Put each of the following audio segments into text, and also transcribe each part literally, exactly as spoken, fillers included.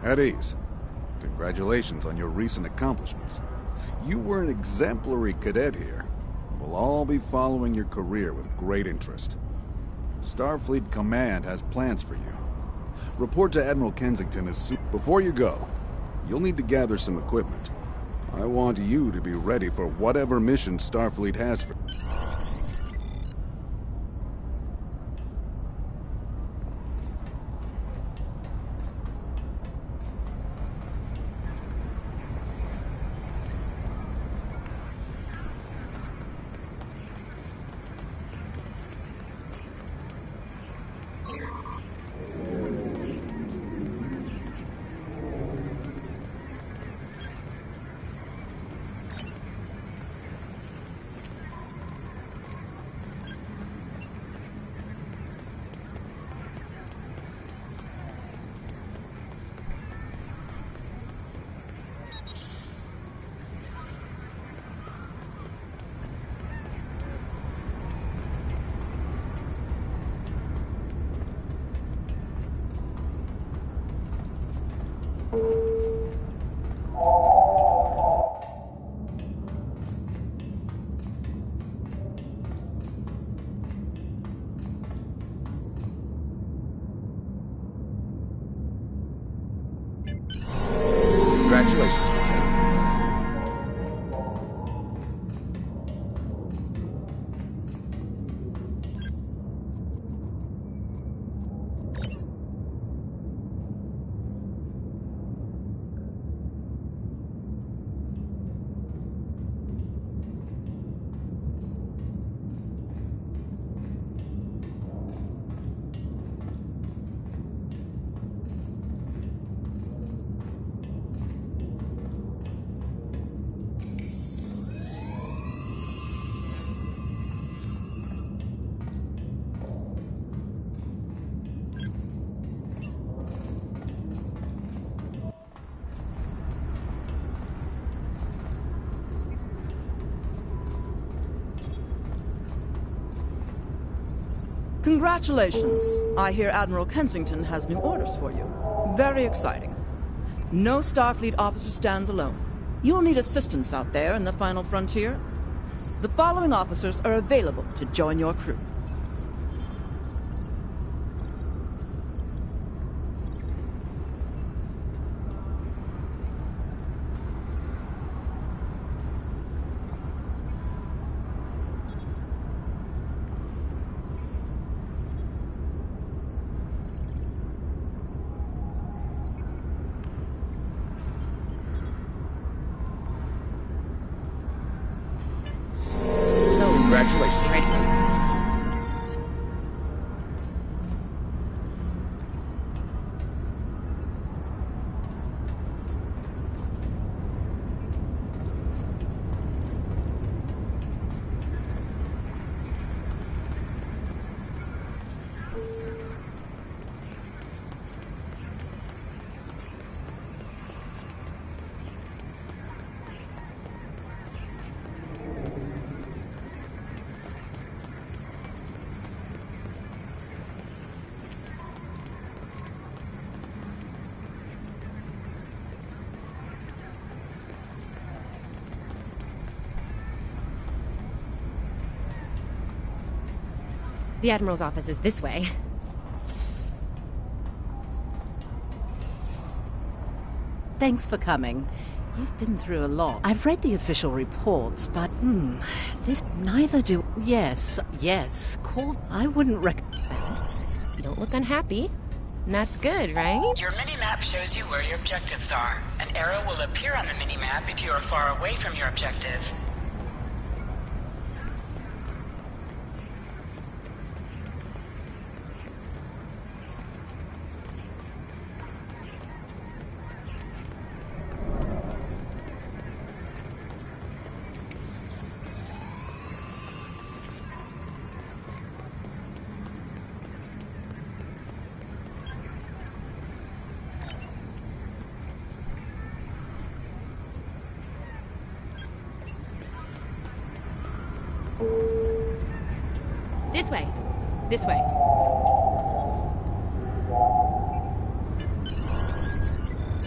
At ease. Congratulations on your recent accomplishments. You were an exemplary cadet here, and we'll all be following your career with great interest. Starfleet Command has plans for you. Report to Admiral Kensington as soon... Before you go, you'll need to gather some equipment. I want you to be ready for whatever mission Starfleet has for... Congratulations, Lieutenant. Congratulations. I hear Admiral Kensington has new orders for you. Very exciting. No Starfleet officer stands alone. You'll need assistance out there in the final frontier. The following officers are available to join your crew. Congratulations, Lieutenant. The Admiral's office is this way. Thanks for coming. You've been through a lot. I've read the official reports, but, hmm, this... Neither do... Yes, yes, call... I wouldn't recommend... You don't look unhappy. And that's good, right? Your mini-map shows you where your objectives are. An arrow will appear on the mini-map if you are far away from your objective. This way. This way.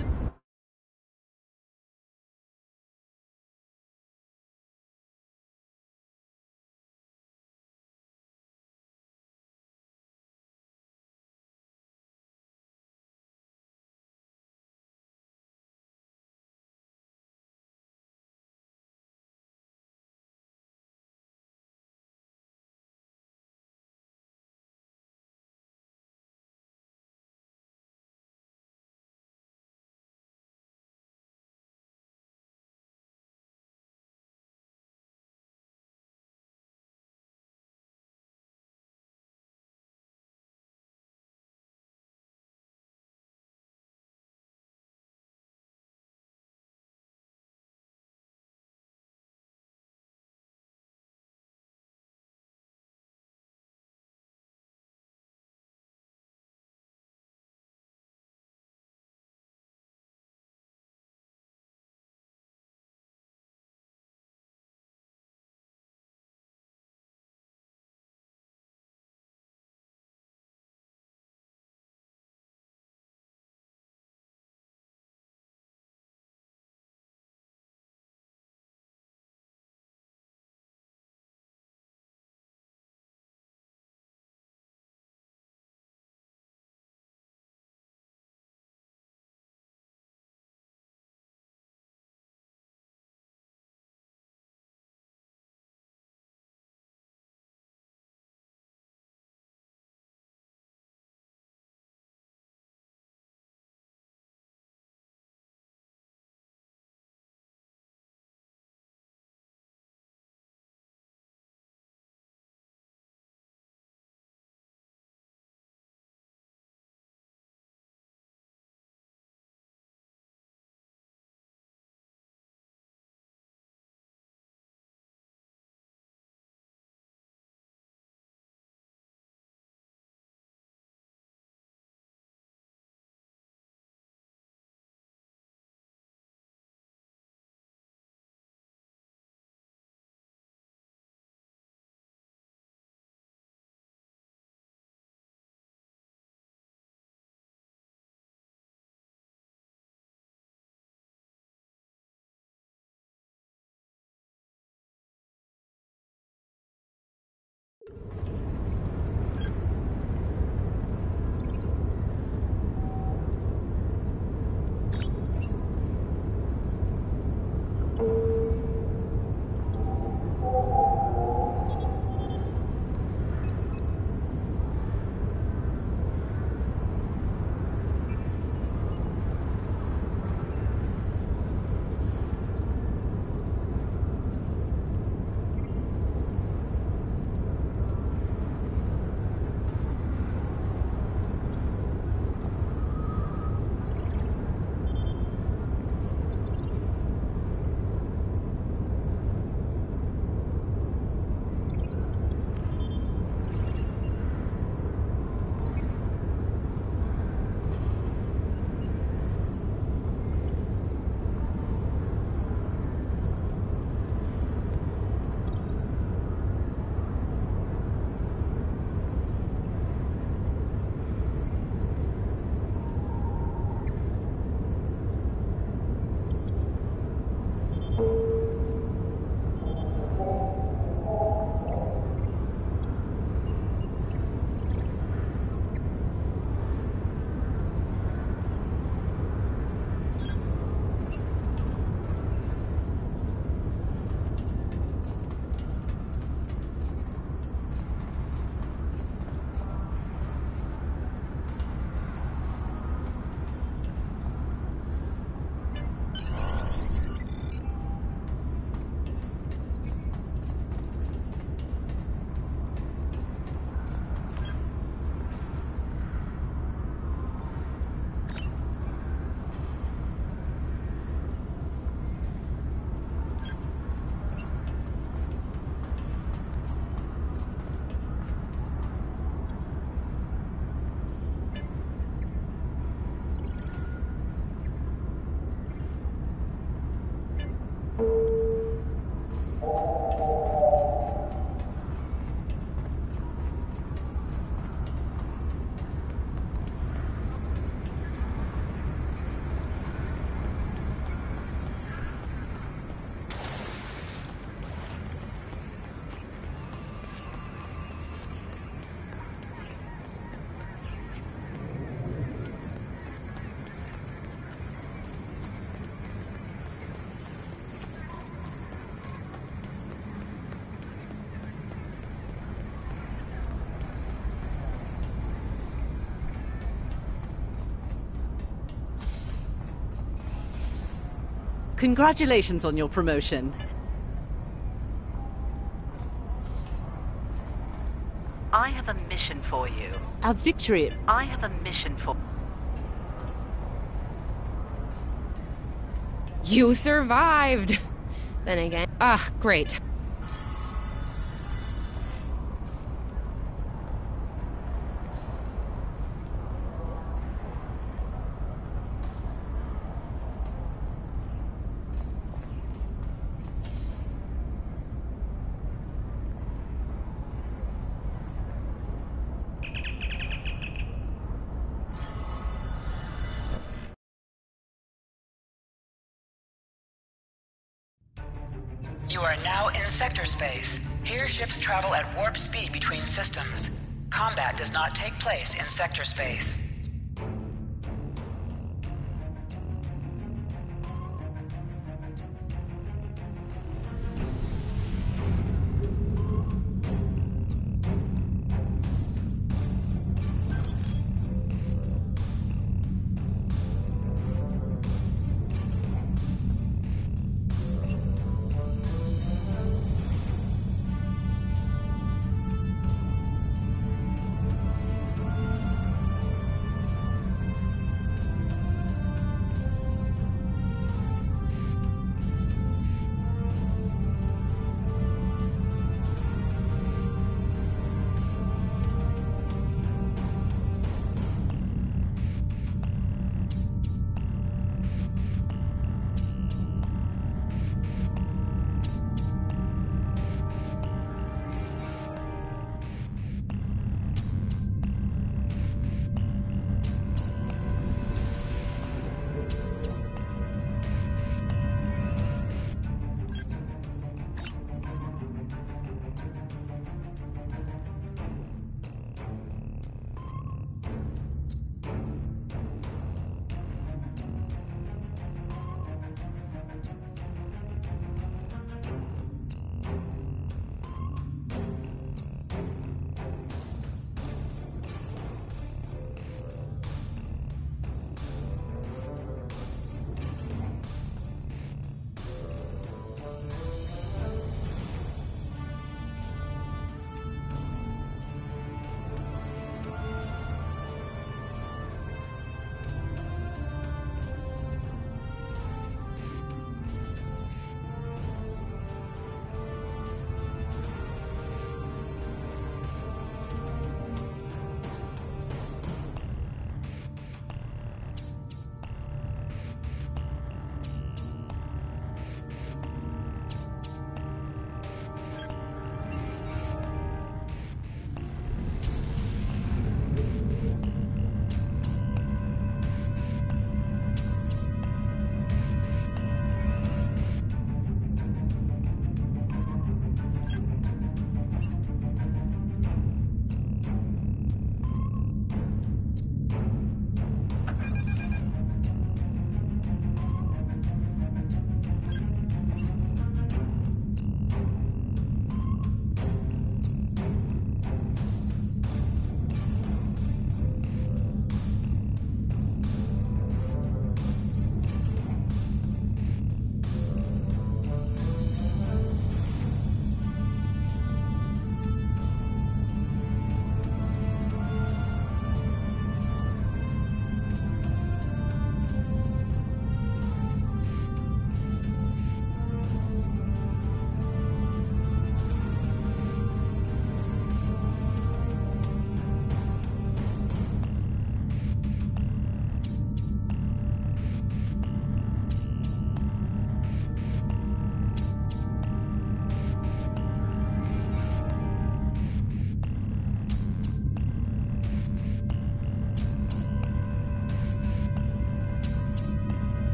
Congratulations on your promotion. I have a mission for you. A victory. I have a mission for... You survived! Then again... Ah, great. You are now in sector space. Here ships travel at warp speed between systems. Combat does not take place in sector space.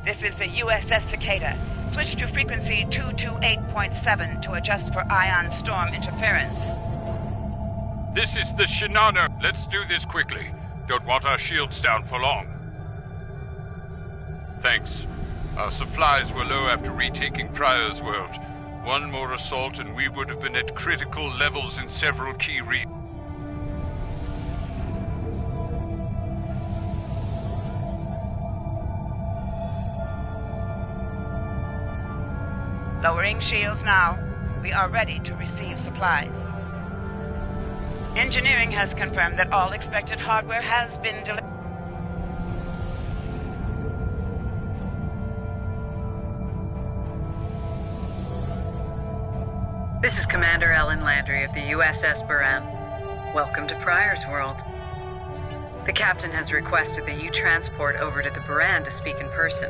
This is the U S S Cicada. Switch to frequency two twenty-eight point seven to adjust for ion storm interference. This is the Shinana. Let's do this quickly. Don't want our shields down for long. Thanks. Our supplies were low after retaking Pryor's World. One more assault and we would have been at critical levels in several key regions. Lowering shields now. We are ready to receive supplies. Engineering has confirmed that all expected hardware has been delivered. This is Commander Ellen Landry of the U S S Buran. Welcome to Pryor's World. The captain has requested that you transport over to the Buran to speak in person.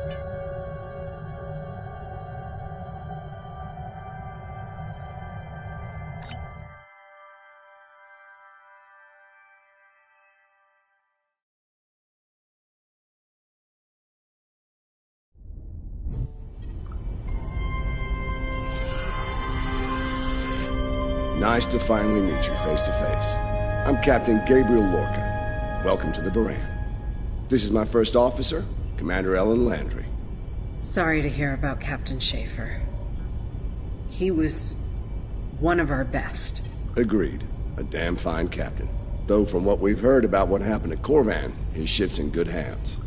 Nice to finally meet you face to face. I'm Captain Gabriel Lorca. Welcome to the Buran. This is my first officer, Commander Ellen Landry. Sorry to hear about Captain Schaefer. He was one of our best. Agreed. A damn fine captain. Though from what we've heard about what happened at Korvan, his ship's in good hands.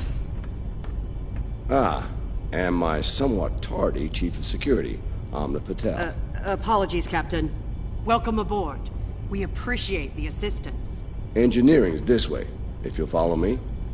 Ah, and my somewhat tardy Chief of Security, Amna Patel. Uh, apologies, Captain. Welcome aboard. We appreciate the assistance. Engineering's this way, if you'll follow me.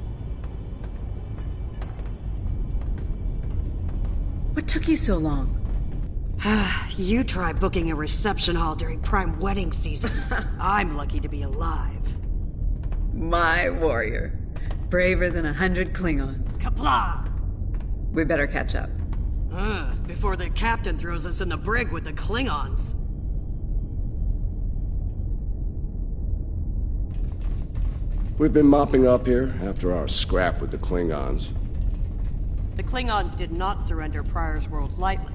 What took you so long? You try booking a reception hall during prime wedding season. I'm lucky to be alive. My warrior. Braver than a hundred Klingons. Kapla! We better catch up. Uh, before the captain throws us in the brig with the Klingons. We've been mopping up here after our scrap with the Klingons. The Klingons did not surrender Pryor's World lightly.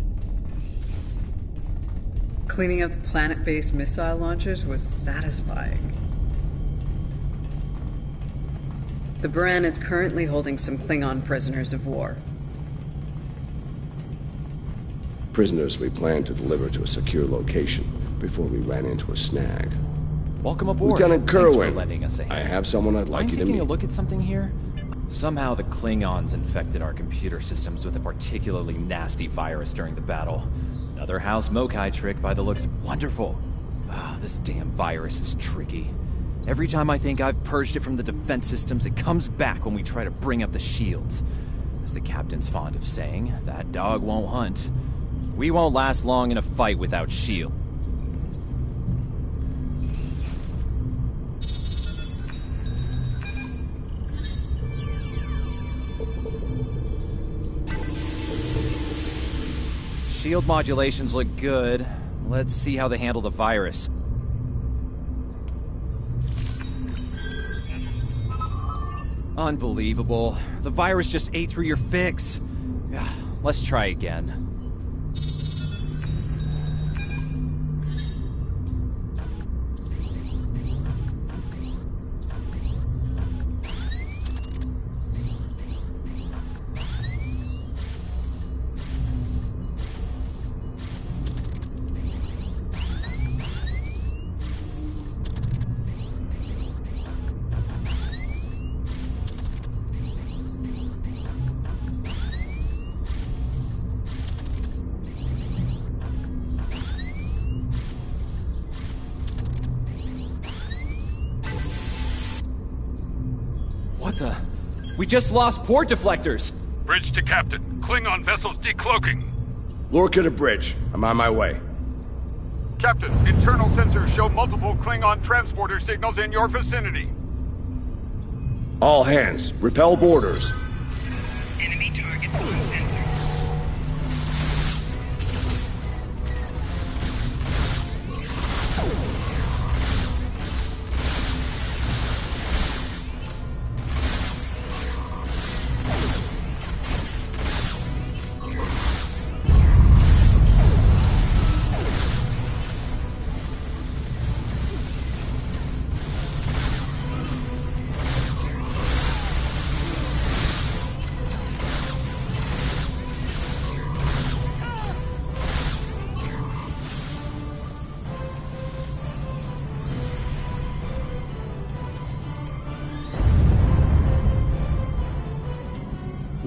Cleaning up the planet-based missile launchers was satisfying. The Buran is currently holding some Klingon prisoners of war. Prisoners we plan to deliver to a secure location before we ran into a snag. Welcome aboard. Lieutenant Thanks Kerwin, for lending us a hand. I have someone I'd like Mind you to taking meet. a look at something here? Somehow the Klingons infected our computer systems with a particularly nasty virus during the battle. Another House Mokai trick by the looks. Wonderful. Ah, this damn virus is tricky. Every time I think I've purged it from the defense systems, it comes back when we try to bring up the shields. As the captain's fond of saying, that dog won't hunt. We won't last long in a fight without shield. Shield modulations look good. Let's see how they handle the virus. Unbelievable. The virus just ate through your fix. Let's try again. What the? We just lost port deflectors! Bridge to Captain. Klingon vessels decloaking. Lorca to bridge. I'm on my way. Captain, internal sensors show multiple Klingon transporter signals in your vicinity. All hands, repel boarders. Enemy target on sensor.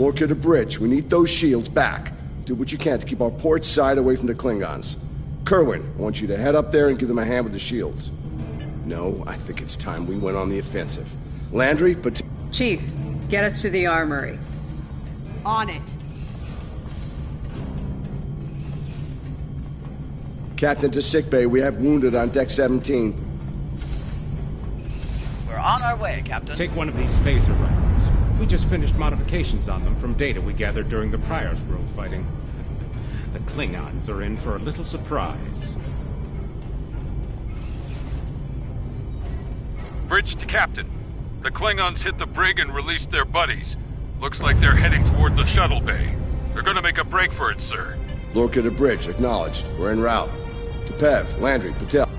Lorca to bridge. We need those shields back. Do what you can to keep our port side away from the Klingons. Kerwin, I want you to head up there and give them a hand with the shields. No, I think it's time we went on the offensive. Landry, but... Chief, get us to the armory. On it. Captain to sickbay. We have wounded on deck seventeen. We're on our way, Captain. Take one of these phaser rifles. We just finished modifications on them from data we gathered during the Prior's World fighting. The Klingons are in for a little surprise. Bridge to Captain. The Klingons hit the brig and released their buddies. Looks like they're heading toward the shuttle bay. They're gonna make a break for it, sir. Lorca to bridge. Acknowledged. We're en route. To Pev, Landry, Patel.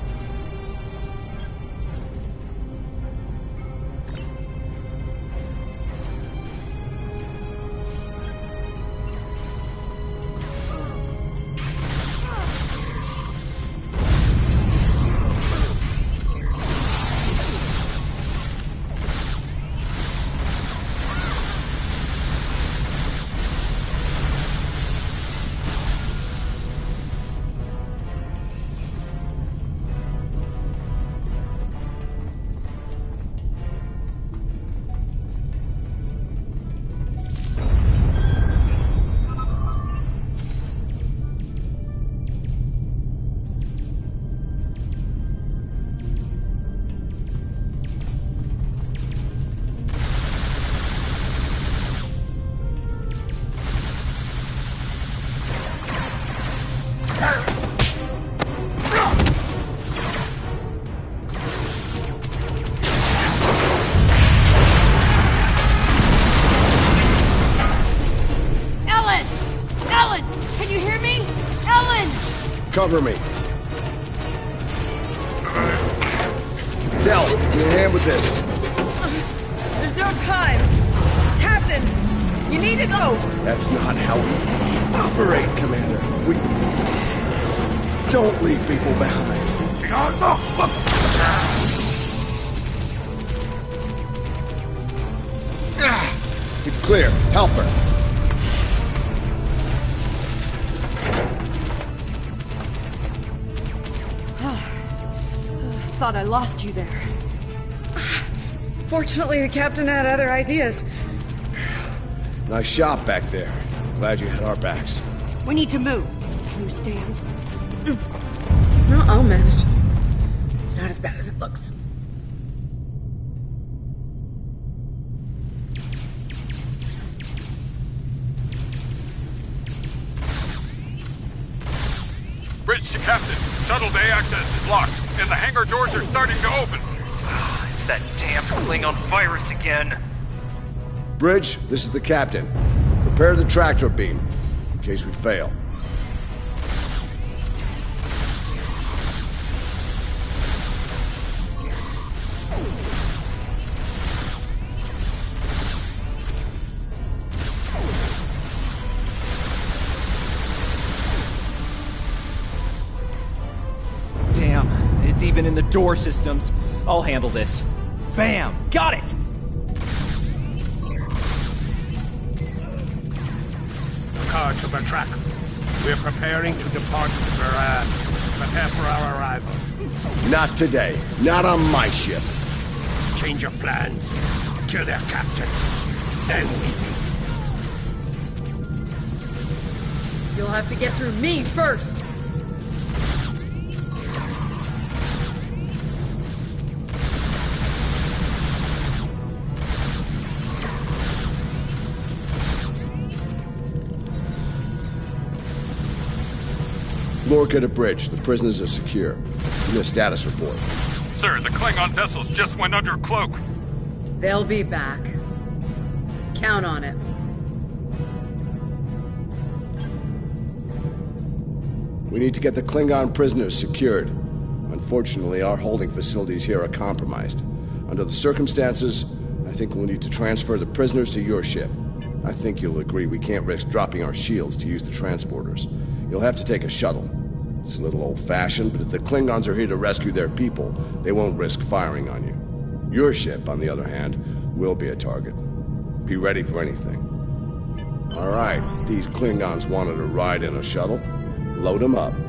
Cover me. Del, give me a hand with this. There's no time. Captain, you need to go. That's not how we operate, Commander. We don't leave people behind. It's clear. Help her. Thought I lost you there. Fortunately, the captain had other ideas. Nice shot back there. Glad you had our backs. We need to move. Can you stand? No, I'll manage. It's not as bad as it looks. Bridge to Captain. Shuttle bay access is locked, and the hangar doors are starting to open. It's that damn Klingon virus again. Bridge, this is the captain. Prepare the tractor beam, in case we fail. Damn, it's even in the door systems. I'll handle this. Bam! Got it! Car to the track. We're preparing to depart the Baran. Prepare for our arrival. Not today. Not on my ship. Change of plans. Kill their captain. Then meet me. You'll have to get through me first. Lorca to bridge. The prisoners are secure. Give me a status report. Sir, the Klingon vessels just went under cloak. They'll be back. Count on it. We need to get the Klingon prisoners secured. Unfortunately, our holding facilities here are compromised. Under the circumstances, I think we'll need to transfer the prisoners to your ship. I think you'll agree we can't risk dropping our shields to use the transporters. You'll have to take a shuttle. It's a little old-fashioned, but if the Klingons are here to rescue their people, they won't risk firing on you. Your ship, on the other hand, will be a target. Be ready for anything. All right, these Klingons wanted a ride in a shuttle. Load them up.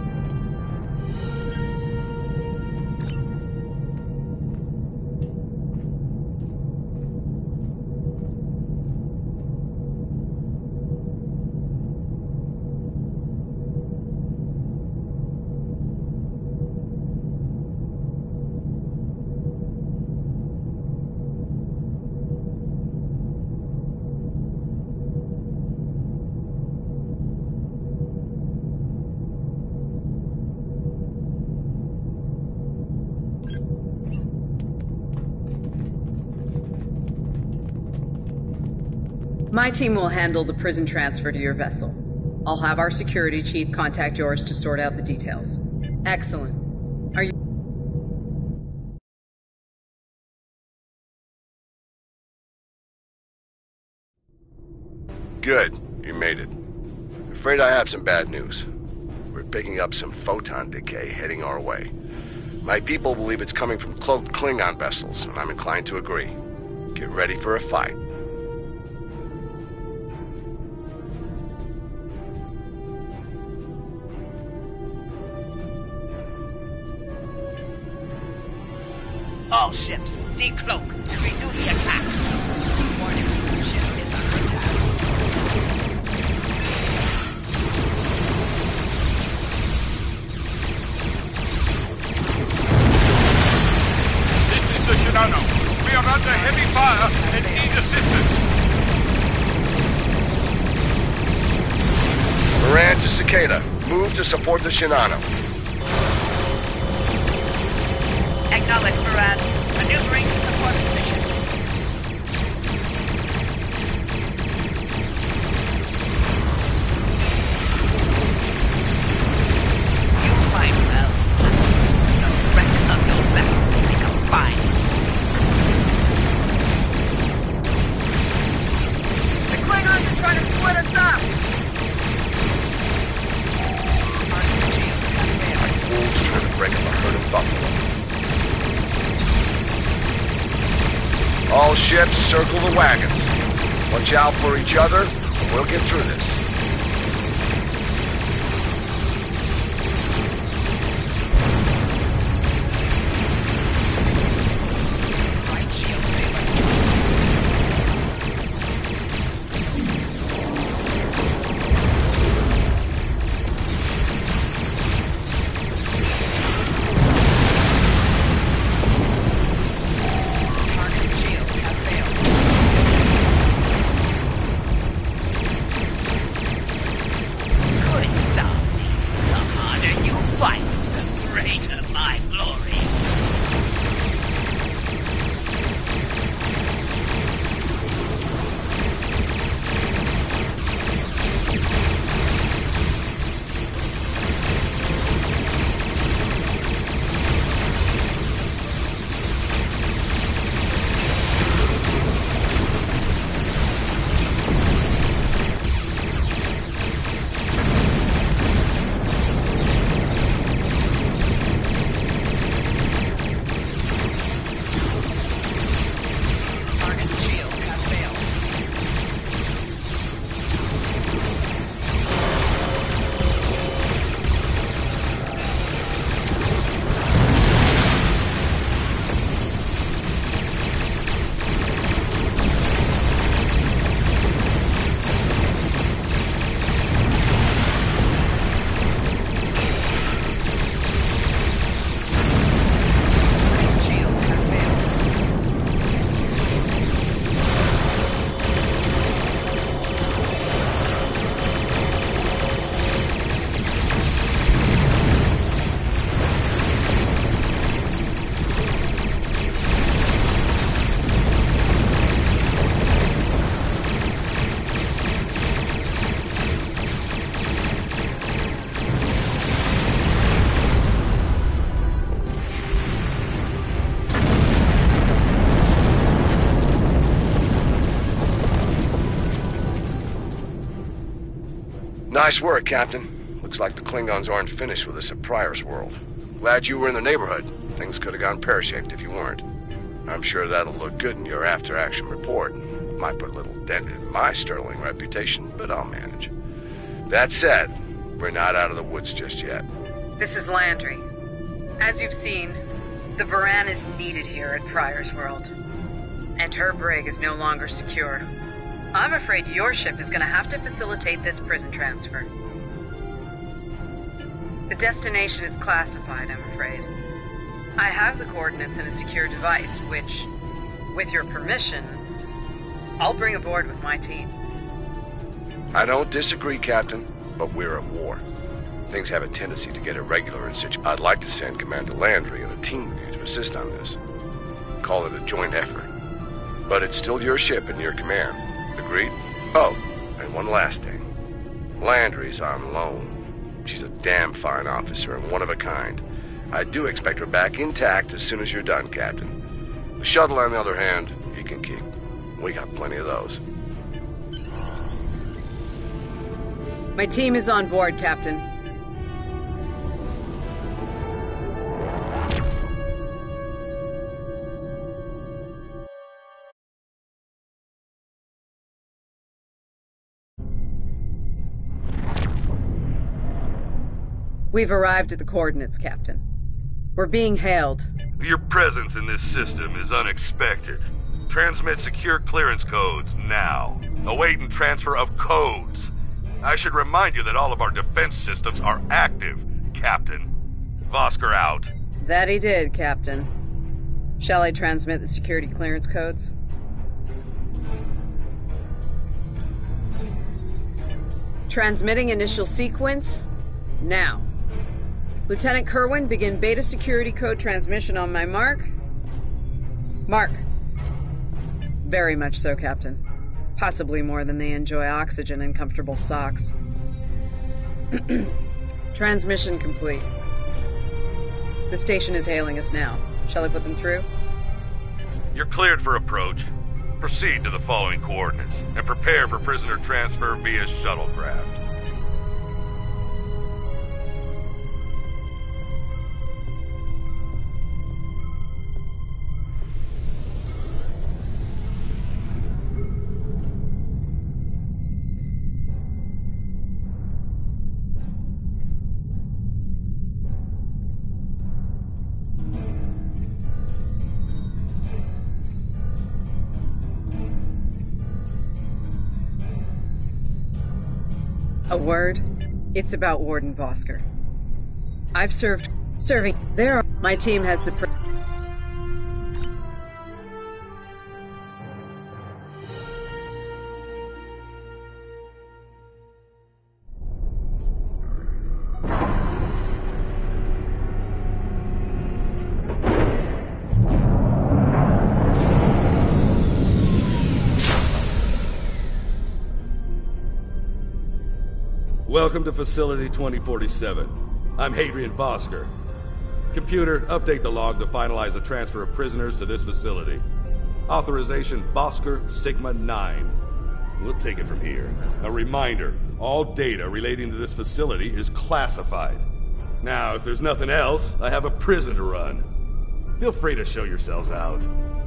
My team will handle the prison transfer to your vessel. I'll have our security chief contact yours to sort out the details. Excellent. Are you... Good. You made it. Afraid I have some bad news. We're picking up some photon decay heading our way. My people believe it's coming from cloaked Klingon vessels, and I'm inclined to agree. Get ready for a fight. All ships, decloak and renew the attack. Warning, ship is under attack. This is the Shinano. We are under heavy fire and need assistance. Moran to Cicada. Move to support the Shinano. Acknowledge, Moran. Maneuvering to support position. You find well. The rest of your vessels make a fine. The Klingons are trying to split us up! Wolves trying to break up a herd of buffalo. All ships, circle the wagons. Watch out for each other. We'll get through this. Nice work, Captain. Looks like the Klingons aren't finished with us at Pryor's World. Glad you were in the neighborhood. Things could have gone pear-shaped if you weren't. I'm sure that'll look good in your after-action report. Might put a little dent in my sterling reputation, but I'll manage. That said, we're not out of the woods just yet. This is Landry. As you've seen, the Baran is needed here at Pryor's World. And her brig is no longer secure. I'm afraid your ship is going to have to facilitate this prison transfer. The destination is classified, I'm afraid. I have the coordinates in a secure device, which, with your permission, I'll bring aboard with my team. I don't disagree, Captain, but we're at war. Things have a tendency to get irregular in situ- I'd like to send Commander Landry and a team with you to assist on this. Call it a joint effort. But it's still your ship and your command. Agreed? Oh, and one last thing. Landry's on loan. She's a damn fine officer and one of a kind. I do expect her back intact as soon as you're done, Captain. The shuttle, on the other hand, you can keep. We got plenty of those. My team is on board, Captain. We've arrived at the coordinates, Captain. We're being hailed. Your presence in this system is unexpected. Transmit secure clearance codes now. Awaiting transfer of codes. I should remind you that all of our defense systems are active, Captain. Vosker out. That he did, Captain. Shall I transmit the security clearance codes? Transmitting initial sequence now. Lieutenant Kerwin, begin beta security code transmission on my mark. Mark. Very much so, Captain. Possibly more than they enjoy oxygen and comfortable socks. Transmission complete. The station is hailing us now. Shall I put them through? You're cleared for approach. Proceed to the following coordinates and prepare for prisoner transfer via shuttlecraft. A word? It's about Warden Vosker. I've served... Serving... There are... My team has the... Pr Welcome to Facility twenty forty-seven. I'm Hadrian Vosker. Computer, update the log to finalize the transfer of prisoners to this facility. Authorization Vosker Sigma nine. We'll take it from here. A reminder, all data relating to this facility is classified. Now, if there's nothing else, I have a prison to run. Feel free to show yourselves out.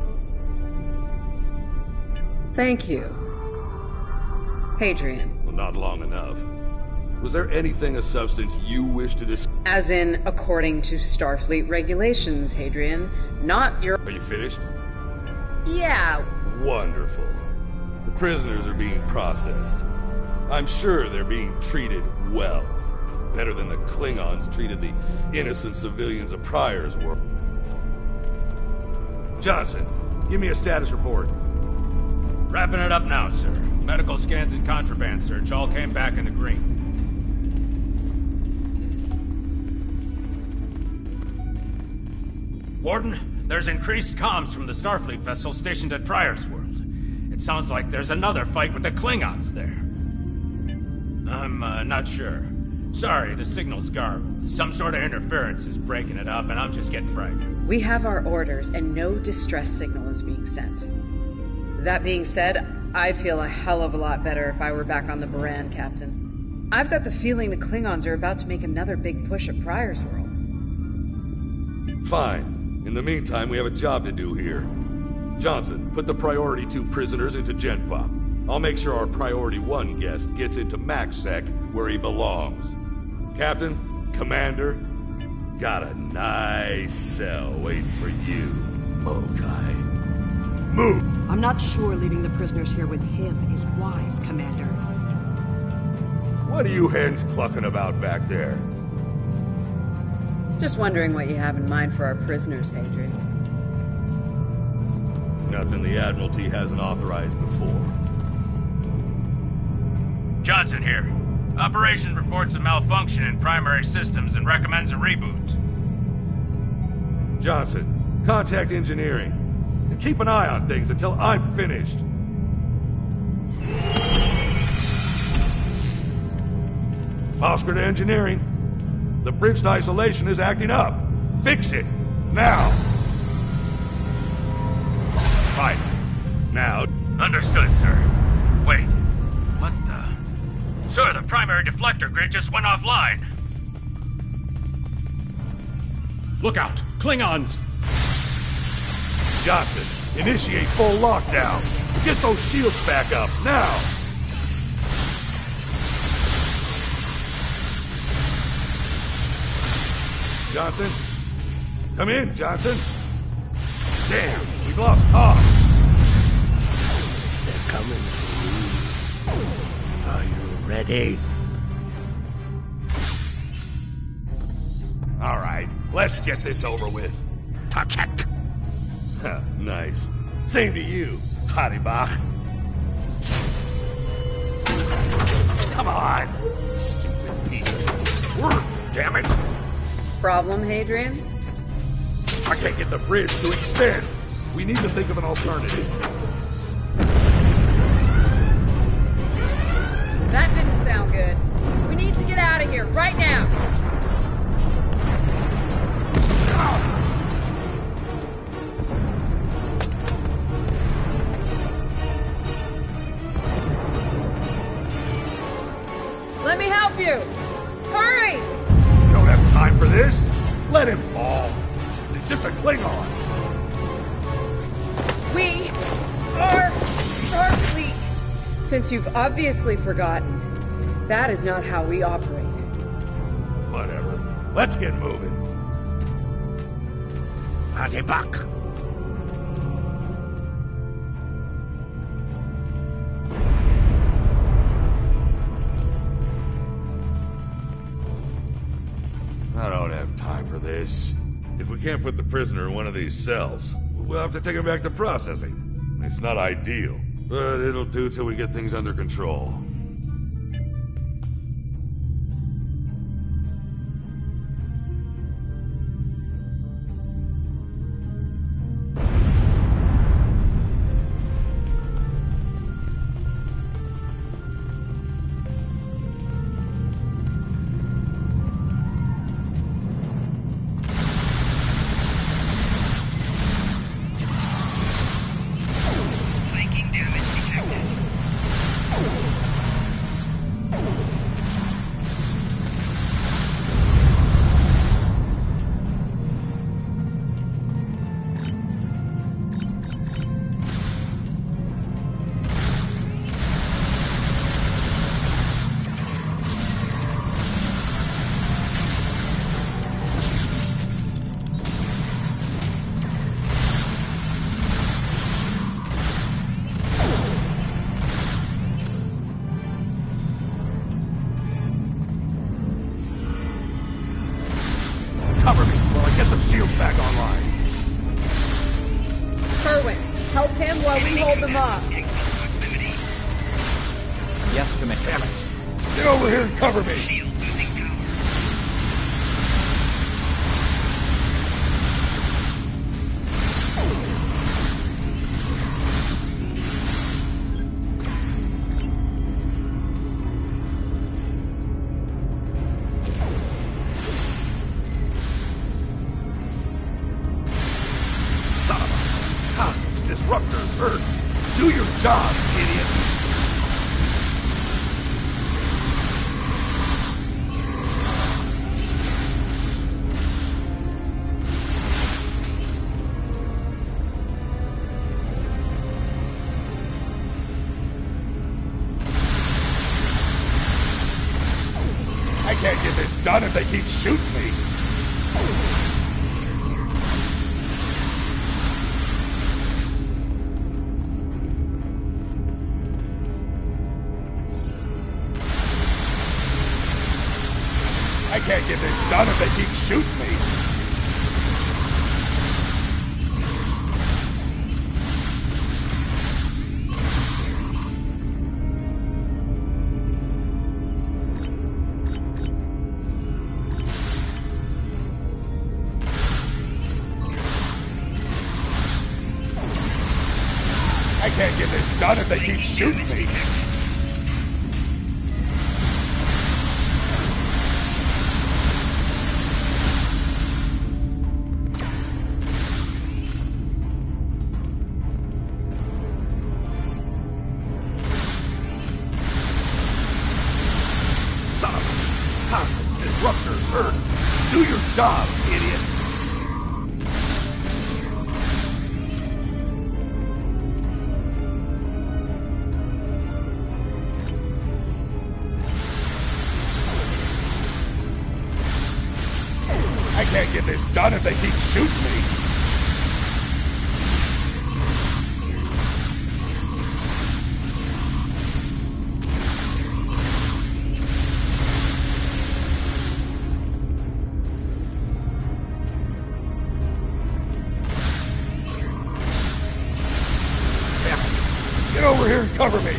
Thank you. Hadrian. Well, not long enough. Was there anything of substance you wish to discuss? As in, according to Starfleet regulations, Hadrian, not your... Are you finished? Yeah. Wonderful. The prisoners are being processed. I'm sure they're being treated well. Better than the Klingons treated the innocent civilians of Pryor's World. Johnson, give me a status report. Wrapping it up now, sir. Medical scans and contraband search all came back in the green. Warden, there's increased comms from the Starfleet vessel stationed at Pryor's World. It sounds like there's another fight with the Klingons there. I'm uh, not sure. Sorry, the signal's garbled. Some sort of interference is breaking it up, and I'm just getting frightened. We have our orders, and no distress signal is being sent. That being said, I'd feel a hell of a lot better if I were back on the Baran, Captain. I've got the feeling the Klingons are about to make another big push at Pryor's World. Fine. In the meantime, we have a job to do here. Johnson, put the priority two prisoners into Gen Pop. I'll make sure our priority one guest gets into MaxSec where he belongs. Captain, Commander, got a nice cell waiting for you, Mokai. Move! I'm not sure leaving the prisoners here with him is wise, Commander. What are you hens clucking about back there? Just wondering what you have in mind for our prisoners, Hadrian. Nothing the Admiralty hasn't authorized before. Johnson here. Operation reports a malfunction in primary systems and recommends a reboot. Johnson, contact engineering. And keep an eye on things until I'm finished. Fosker to engineering. The bridge to isolation is acting up. Fix it. Now. Fine. Now. Understood, sir. Wait. What the... Sir, the primary deflector grid just went offline. Look out! Klingons! Johnson, initiate full lockdown. Get those shields back up, now! Johnson? Come in, Johnson. Damn, we've lost cause. They're coming for you. Are you ready? All right, let's get this over with. Touch it. Nice. Same to you, Haribach. Come on, stupid piece of work, damn it. Problem, Hadrian? I can't get the bridge to extend. We need to think of an alternative. That didn't sound good. We need to get out of here, right now! Let me help you! Hurry! You don't have time for this. Let him fall. It's just a Klingon. We are Starfleet. Since you've obviously forgotten, that is not how we operate. Whatever. Let's get moving. Haribach. I don't have time for this. If we can't put the prisoner in one of these cells, we'll have to take him back to processing. It's not ideal, but it'll do till we get things under control. Cover me while I get the shields back online. Kerwin, help him while we hold them off. Yes, Commander. Damn it. Get over here and cover me. Son of a... How these disruptors hurt? Do your jobs, idiots! get this done if they keep shooting me! I can't get this done if they keep shooting me! I can't get this done if they keep shooting me! Son of a... How those disruptors hurt? Do your job, idiots! I can't get this done if they keep shooting me! Damn it! Get over here and cover me!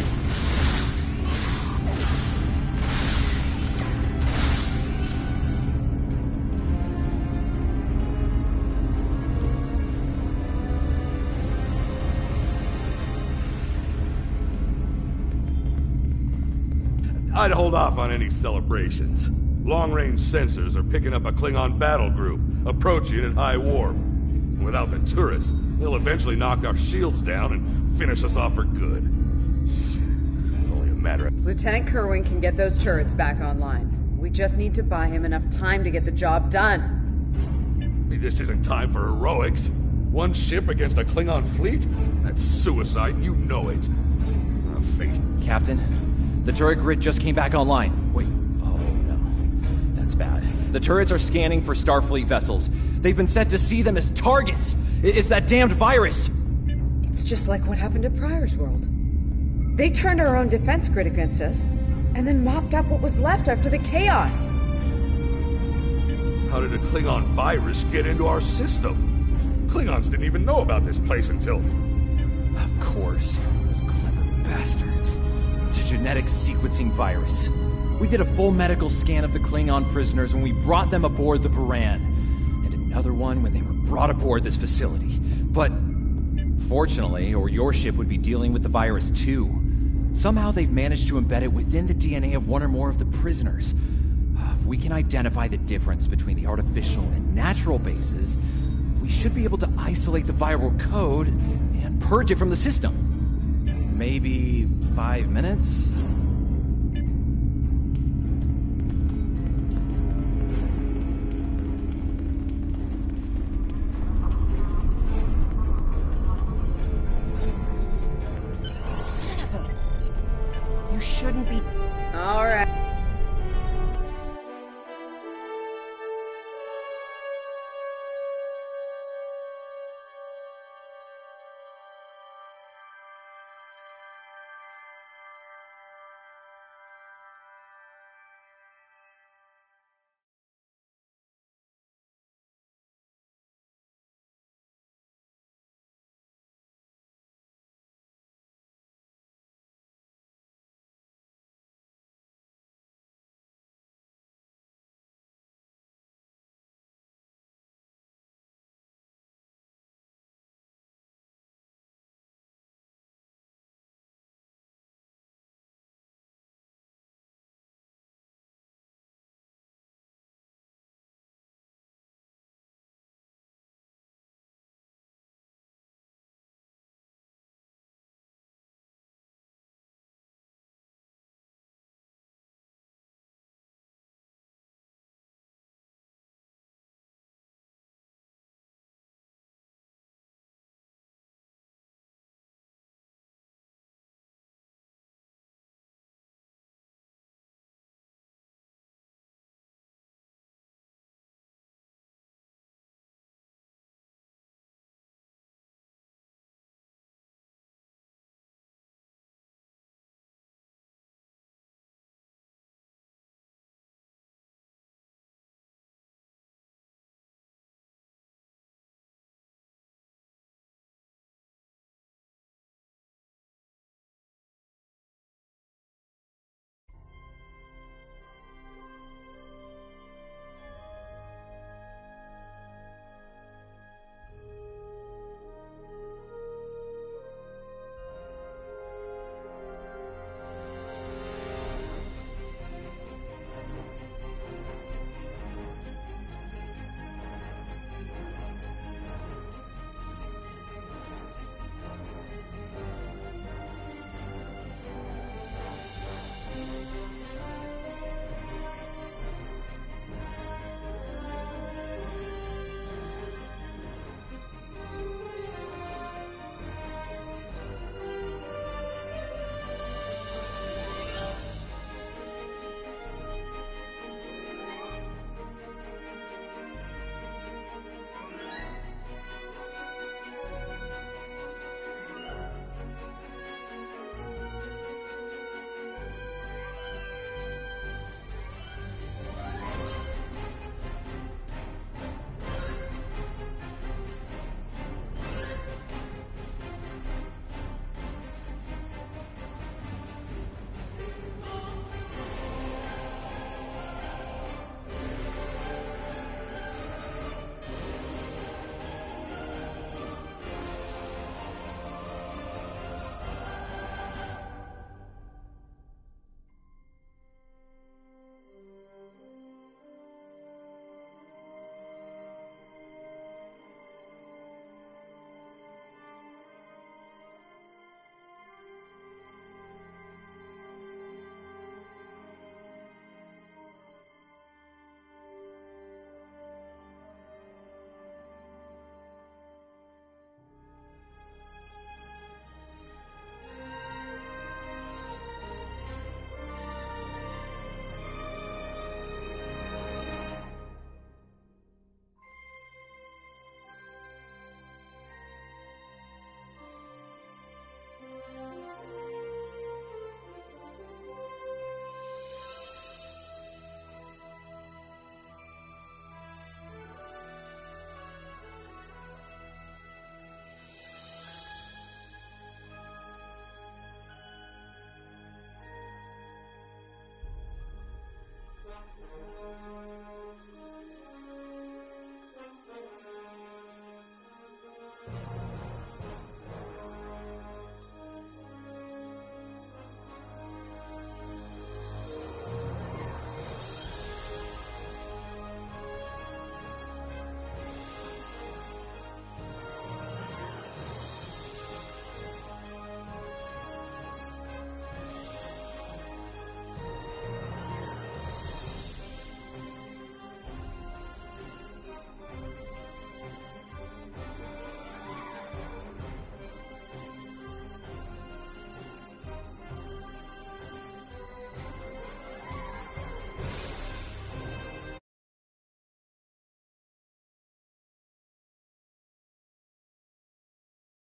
I'd hold off on any celebrations. Long-range sensors are picking up a Klingon battle group, approaching at high warp. Without the turrets, they'll eventually knock our shields down and finish us off for good. It's only a matter of... Lieutenant Kerwin can get those turrets back online. We just need to buy him enough time to get the job done. This isn't time for heroics. One ship against a Klingon fleet? That's suicide, you know it. I'll face... Captain? The turret grid just came back online. Wait, oh no. That's bad. The turrets are scanning for Starfleet vessels. They've been set to see them as targets. It's that damned virus. It's just like what happened at Pryor's World. They turned our own defense grid against us, and then mopped up what was left after the chaos. How did a Klingon virus get into our system? Klingons didn't even know about this place until... Of course. Those clever bastards. It's a genetic sequencing virus. We did a full medical scan of the Klingon prisoners when we brought them aboard the Buran, and another one when they were brought aboard this facility. But fortunately, or your ship would be dealing with the virus too. Somehow they've managed to embed it within the D N A of one or more of the prisoners. If we can identify the difference between the artificial and natural bases, we should be able to isolate the viral code and purge it from the system. Maybe five minutes?